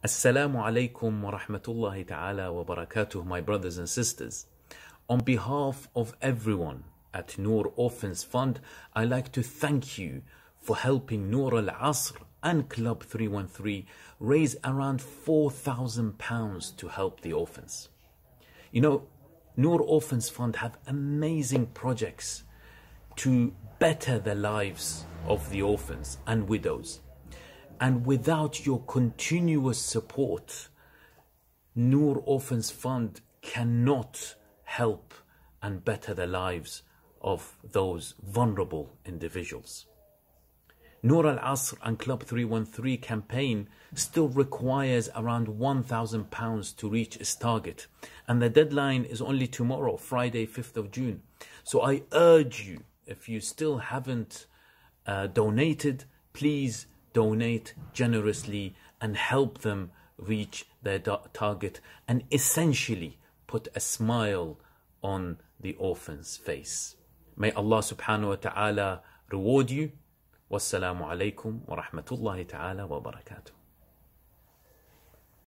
Assalamu alaikum wa rahmatullahi ta'ala wa barakatuh, my brothers and sisters. On behalf of everyone at Noor Orphans Fund, I'd like to thank you for helping Noor Al-Asr and Club 313 raise around £4,000 to help the orphans. You know, Noor Orphans Fund have amazing projects to better the lives of the orphans and widows. And without your continuous support, Noor Orphans Fund cannot help and better the lives of those vulnerable individuals. Noor Al-Asr and Club 313 campaign still requires around £1,000 to reach its target. And the deadline is only tomorrow, Friday, 5th of June. So I urge you, if you still haven't donated, please donate generously and help them reach their target and essentially put a smile on the orphan's face. May Allah subhanahu wa ta'ala reward you. Wassalamu alaikum wa rahmatullahi ta'ala wa barakatuh.